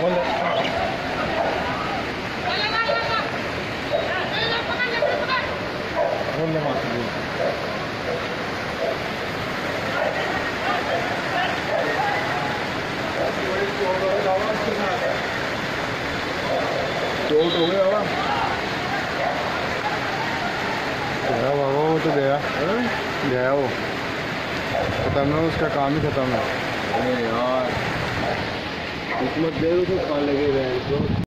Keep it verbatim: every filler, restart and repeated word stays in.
चोट हो गया बाबा, बाबा वो तो गया गया वो खत्म है, उसका काम ही खत्म है। अरे यार किस्मत दे तो कहाँ लगे रहे तो